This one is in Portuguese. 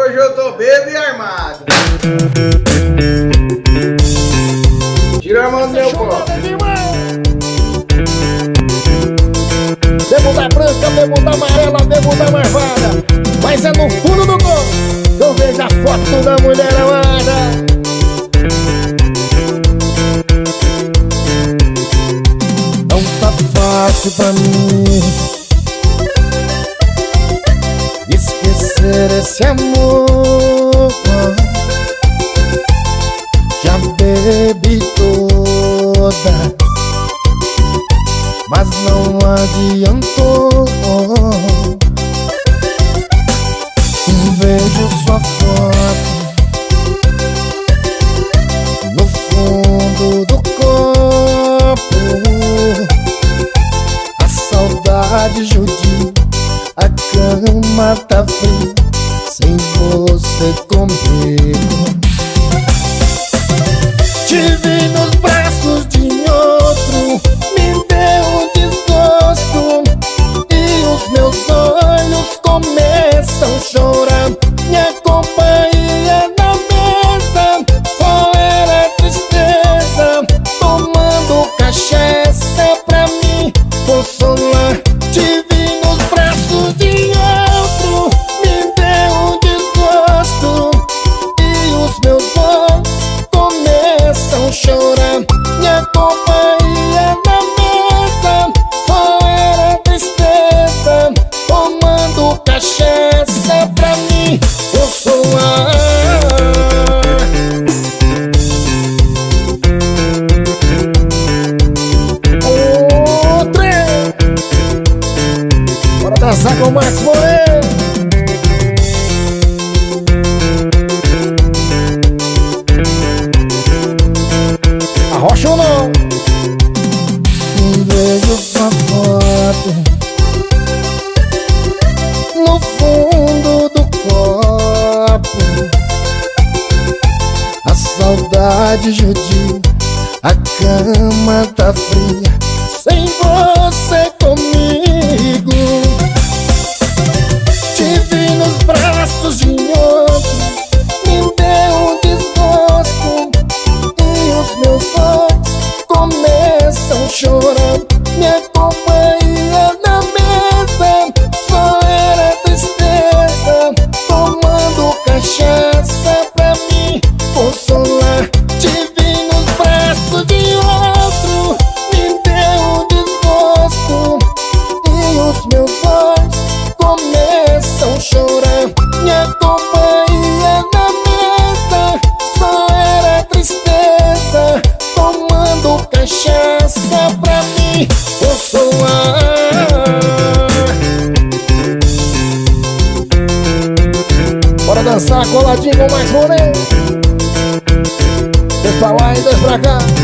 hoje eu tô bebo e armado. Tira a mão do meu copo. Bebo da branca, bebo da amarela, bebo da marvada. Mas é no fundo do gol que eu vejo a foto da mulher amada. Não tá fácil pra mim esquecer esse amor. Já bebi toda, mas não adiantou. Vejo sua foto no fundo do copo. A saudade judia, a cama tá fria sem você comigo. Te vi nos braços de outro, me deu um desgosto e os meus olhos começam a chorar. Minha companhia na mesa só era tristeza, tomando cachaça pra me consolar. Te vi nos braços de outro, me deu um desgosto e os meus olhos começam a chorar. Minha companhia na mesa só era tristeza, tomando cachaça pra mim consolar. Bora dançar com o Max Moreno. Arrocha ou não? Vejo sua foto no fundo do copo. A saudade judia, a cama tá fria sem você comigo. Te vi nos braços de outro, me deu um desgosto e os meus olhos começam a chorar. Minha companhia na mesa só era tristeza, tomando cachaça pra me consolar. Te vi nos braços de outro, me deu um desgosto e os meus olhos começam a chorar. Minha companhia na mesa só era tristeza, tomando cachaça pra me consolar. Bora dançar coladinho com o Max Moreno. Dois pra lá e dois pra cá.